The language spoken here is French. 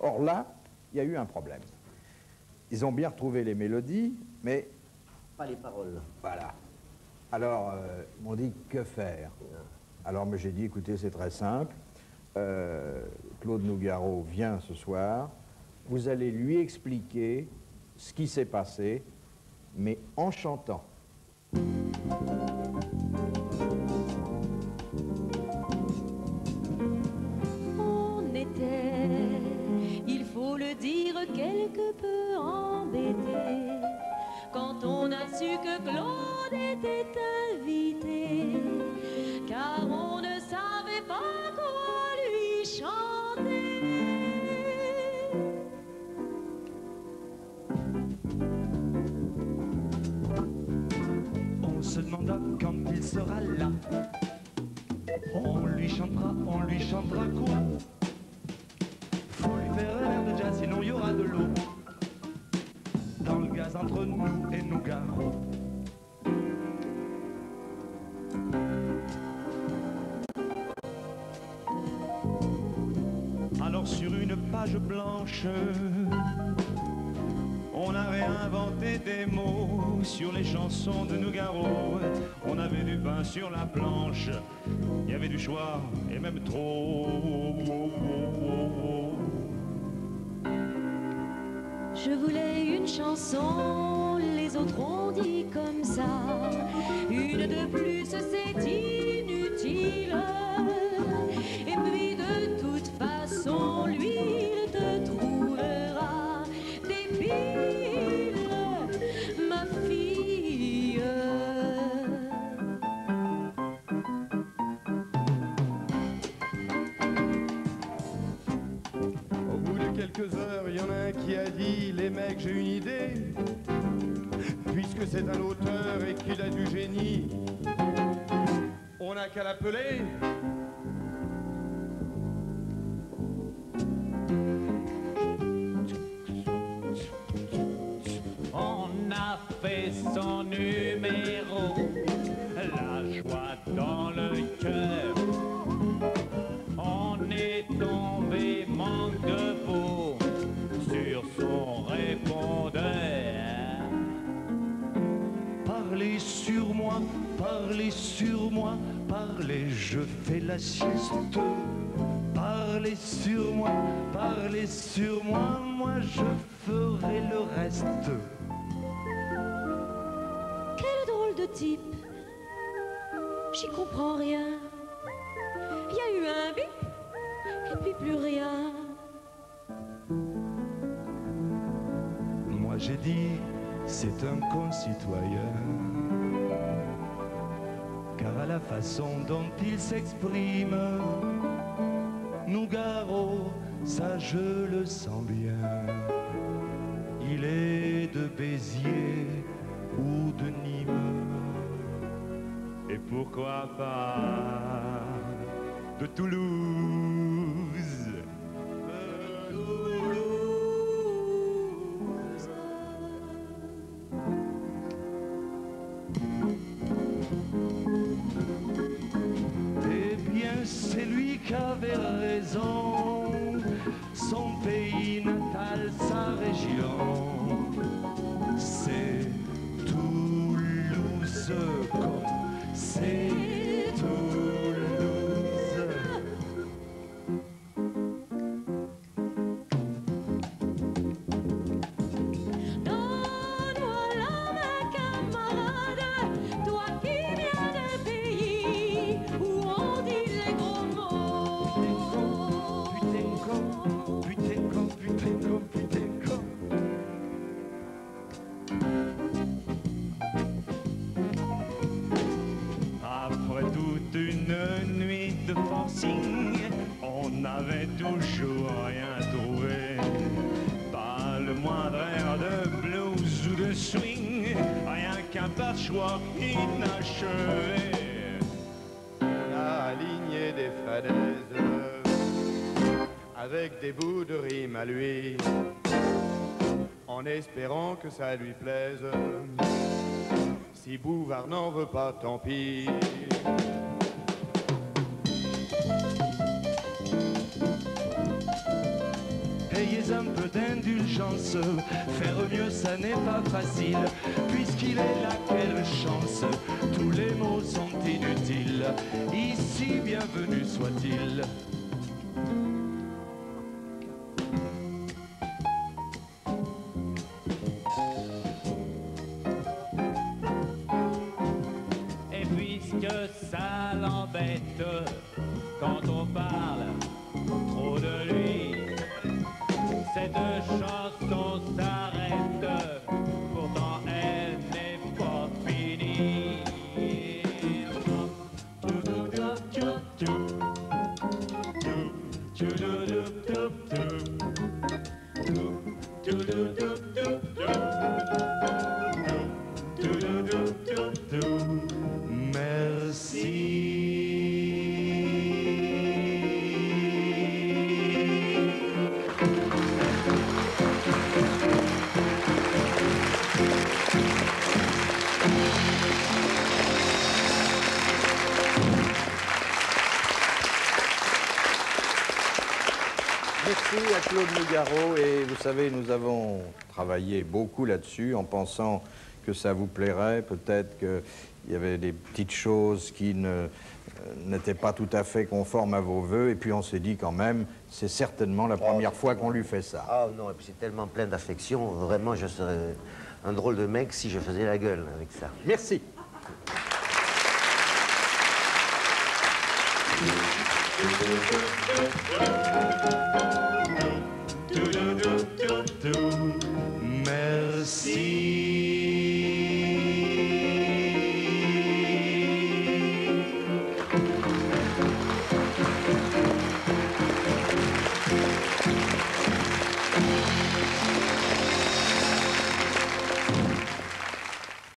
Or là, il y a eu un problème. Ils ont bien retrouvé les mélodies, mais... pas les paroles. Voilà. Alors, ils m'ont dit, que faire? Alors, j'ai dit, écoutez, c'est très simple. Claude Nougaro vient ce soir. Vous allez lui expliquer ce qui s'est passé, mais en chantant. On était, il faut le dire, quelque peu embêté quand on a su que Claude était invité, car on ne savait pas quoi lui chanter. On se demanda quand il sera là. On lui chantera quoi? Faut lui faire un air de jazz, sinon il y aura de l'eau dans le gaz entre nous et Nougaro. Alors sur une page blanche, on a réinventé des mots sur les chansons de Nougaro. On avait du pain sur la planche, il y avait du choix et même trop. Je voulais une chanson, les autres ont dit comme ça. Une de plus, c'est inutile. Et puis de toute façon, lui, il te trouvera des piles, ma fille. Au bout de quelques heures, il y en a un qui a dit: les mecs, j'ai une idée. Puisque c'est un auteur et qu'il a du génie, on n'a qu'à l'appeler. On a fait son numéro, la joie dans le cœur. On est tombé manque de peau sur son répondeur. Parlez sur moi, parlez sur moi, parlez, je fais la sieste. Parlez sur moi, moi je ferai le reste. Quel drôle de type. J'y comprends rien. Il y a eu un bip et puis plus rien. Moi j'ai dit, c'est un concitoyen, car à la façon dont il s'exprime, Nougaro, ça je le sens bien. Il est de Béziers ou de Nîmes, et pourquoi pas de Toulouse. Eh bien, c'est lui qui avait raison, son pays natal, sa région, c'est Toulouse, comme c'est Toulouse. Donne-moi la main, camarade, toi qui viens d'un pays où on dit les gros mots. Après toute une nuit de forcing, on n'avait toujours rien trouvé. Pas le moindre air de blues ou de swing, rien qu'un patchwork inachevé. On a aligné des fadaises avec des bouts de rime à lui, en espérant que ça lui plaise. Si Bouvard n'en veut pas, tant pis. ayez un peu d'indulgence. Faire mieux, ça n'est pas facile, puisqu'il est là, quelle chance. Tous les mots sont inutiles, ici bienvenue soit-il. Et puisque ça l'embête quand on parle trop de lui, cette chanson s'arrête, pourtant elle n'est pas finie. Merci à Claude Nougaro et vous savez, nous avons travaillé beaucoup là-dessus en pensant que ça vous plairait, peut-être qu'il y avait des petites choses qui n'étaient pas tout à fait conformes à vos voeux et puis on s'est dit quand même, c'est certainement la première fois qu'on lui fait ça. Ah non, et puis c'est tellement plein d'affection, vraiment je serais un drôle de mec si je faisais la gueule avec ça. Merci. Merci.